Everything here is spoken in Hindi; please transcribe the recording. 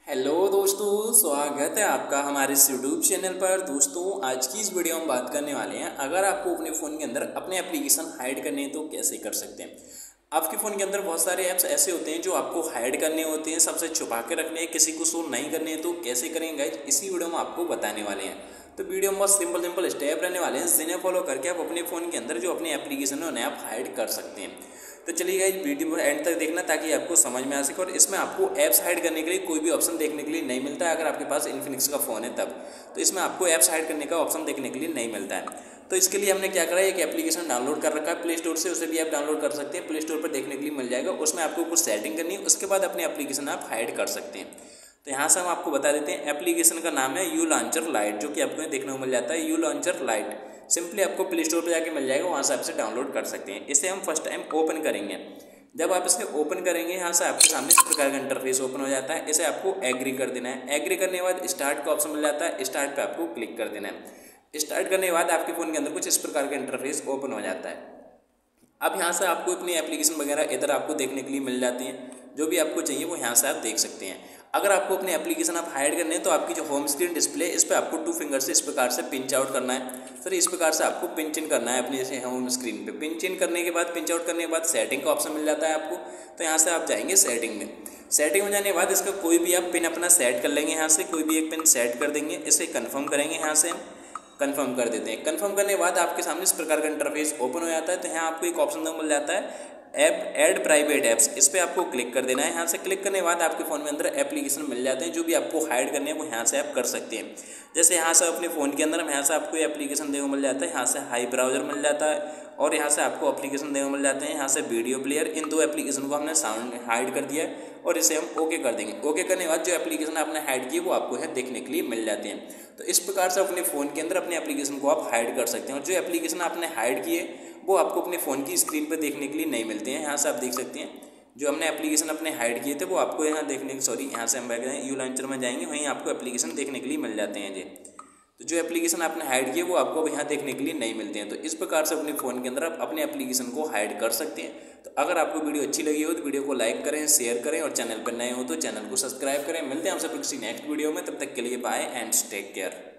हेलो दोस्तों, स्वागत है आपका हमारे इस यूट्यूब चैनल पर। दोस्तों, आज की इस वीडियो में बात करने वाले हैं, अगर आपको अपने फ़ोन के अंदर अपने एप्लीकेशन हाइड करने हैं तो कैसे कर सकते हैं। आपके फ़ोन के अंदर बहुत सारे ऐप्स ऐसे होते हैं जो आपको हाइड करने होते हैं, सबसे छुपा के रखने हैं, किसी को शो नहीं करने हैं, तो कैसे करेंगे गाइस, इसी वीडियो में आपको बताने वाले हैं। तो वीडियो में बहुत सिंपल स्टेप रहने वाले हैं, जिन्हें फॉलो करके आप अपने फ़ोन के अंदर जो अपनी एप्लीकेशन है उन्हें आप हाइड कर सकते हैं। तो चलिए गाइस, वीडियो एंड तक देखना ताकि आपको समझ में आ सके। और इसमें आपको ऐप्स हाइड करने के लिए कोई भी ऑप्शन देखने के लिए नहीं मिलता है, अगर आपके पास इन्फिनिक्स का फ़ोन है तब। तो इसमें आपको ऐप्स हाइड करने का ऑप्शन देखने के लिए नहीं मिलता है। तो इसके लिए हमने क्या करा है, एक एप्लीकेशन डाउनलोड कर रखा है प्ले स्टोर से, उसे भी आप डाउनलोड कर सकते हैं, प्ले स्टोर पर देखने के लिए मिल जाएगा। उसमें आपको कुछ सेटिंग करनी है, उसके बाद अपनी एप्लीकेशन आप हाइड कर सकते हैं। तो यहाँ से हम आपको बता देते हैं, एप्लीकेशन का नाम है यू लॉन्चर लाइट, जो कि आपको देखने को मिल जाता है यू लॉन्चर लाइट। सिंपली आपको प्ले स्टोर पर जाके मिल जाएगा, वहाँ से आपसे डाउनलोड कर सकते हैं। इसे हम फर्स्ट टाइम ओपन करेंगे। जब आप इसे ओपन करेंगे, यहाँ से आपके सामने इस प्रकार का इंटरफेस ओपन हो जाता है। इसे आपको एग्री कर देना है। एग्री करने के बाद स्टार्ट का ऑप्शन मिल जाता है, स्टार्ट पे आपको क्लिक कर देना है। स्टार्ट करने के बाद आपके फ़ोन के अंदर कुछ इस प्रकार का इंटरफेस ओपन हो जाता है। अब यहाँ से आपको अपनी एप्लीकेशन वगैरह इधर आपको देखने के लिए मिल जाती हैं, जो भी आपको चाहिए वो यहाँ से आप देख सकते हैं। अगर आपको अपनी एप्लीकेशन आप हाइड करने हैं तो आपकी जो होम स्क्रीन डिस्प्ले, इस पर आपको 2 फिंगर से इस प्रकार से पिंच आउट करना है। फिर इस प्रकार से आपको पिंच इन करना है अपने होम स्क्रीन पे। पिंच इन करने के बाद, पिंच आउट करने के बाद सेटिंग का ऑप्शन मिल जाता है आपको। तो यहाँ से आप जाएंगे सेटिंग में। सेटिंग में जाने के बाद इसका कोई भी आप पिन अपना सेट कर लेंगे, यहाँ से कोई भी एक पिन सेट कर देंगे। इसे कन्फर्म करेंगे, यहाँ से हम कंफर्म कर देते हैं। कंफर्म करने के बाद आपके सामने इस प्रकार का इंटरफेस ओपन हो जाता है। तो यहाँ आपको एक ऑप्शन मिल जाता है ऐप ऐड प्राइवेट ऐप्स, इस पर आपको क्लिक कर देना है। यहाँ से क्लिक करने के बाद आपके फ़ोन में अंदर एप्लीकेशन मिल जाते हैं, जो भी आपको हाइड करने हैं वो यहाँ से आप कर सकते हैं। जैसे यहाँ से अपने फ़ोन के अंदर यहाँ से आपको एप्लीकेशन देखने को मिल जाता है, यहाँ से हाई ब्राउज़र मिल जाता है, और यहाँ से आपको एप्लीकेशन देखने को मिल जाते हैं, यहाँ से वीडियो प्लेयर। इन दो एप्लीकेशन को हमने साउंड हाइड कर दिया है और इसे हम ओके कर देंगे। ओके करने के बाद जो एप्लीकेशन आपने हाइड की वो आपको है देखने के लिए मिल जाते हैं। तो इस प्रकार से अपने फ़ोन के अंदर अपने एप्लीकेशन को आप हाइड कर सकते हैं, और जो एप्लीकेशन आपने हाइड किए वो आपको अपने फ़ोन की स्क्रीन पर देखने के लिए नहीं मिलते हैं। यहाँ से आप देख सकते हैं जो हमने एप्लीकेशन अपने हाइड किए थे वो आपको यहाँ देखने यहाँ से हम बैठ गए यू लॉन्चर में जाएंगे, वहीं आपको एप्लीकेशन देखने के लिए मिल जाते हैं जी। तो जो एप्लीकेशन आपने हाइड किए वो आपको यहाँ देखने के लिए नहीं मिलते हैं। तो इस प्रकार से अपने फ़ोन के अंदर आप अपने एप्लीकेशन को हाइड कर सकते हैं। तो अगर आपको वीडियो अच्छी लगी हो तो वीडियो को लाइक करें, शेयर करें, और चैनल पर नए हो तो चैनल को सब्सक्राइब करें। मिलते हैं आपसे किसी नेक्स्ट वीडियो में, तब तक के लिए बाय एंड टेक केयर।